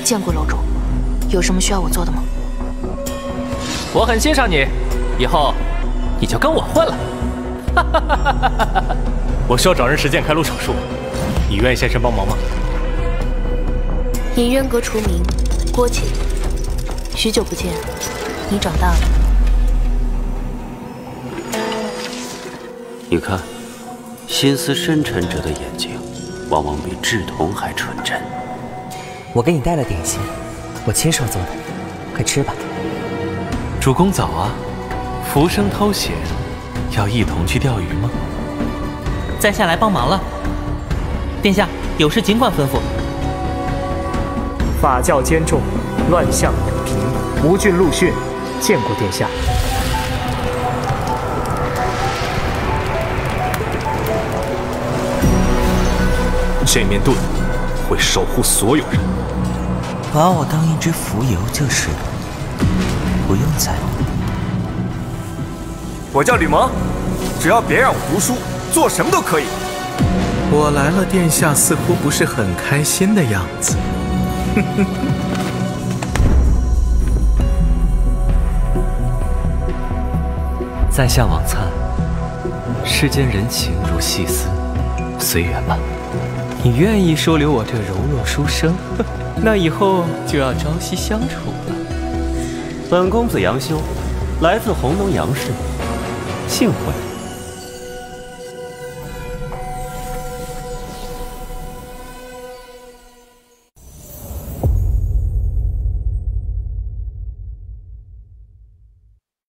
见过楼主，有什么需要我做的吗？ 我很欣赏你，以后你就跟我混了。 我需要找人实践开颅手术，你愿意现身帮忙吗？ 尹渊阁除名，郭瑾，许久不见，你长大了。 你看，心思深沉者的眼睛，往往比稚童还纯真。 我给你带了点心，我亲手做的，快吃吧。 主公早啊，浮生偷闲，要一同去钓鱼吗？ 在下来帮忙了。殿下有事尽管吩咐。 法教兼重，乱象永平。吴郡陆逊见过殿下。 这面盾会守护所有人。 把我当一只浮游就是了，不用在乎。 我叫吕蒙，只要别让我读书，做什么都可以。 我来了，殿下似乎不是很开心的样子。 在下王粲，世间人情如细丝，随缘吧。 你愿意收留我这柔弱书生，那以后就要朝夕相处了。 本公子杨修，来自弘农杨氏，幸会。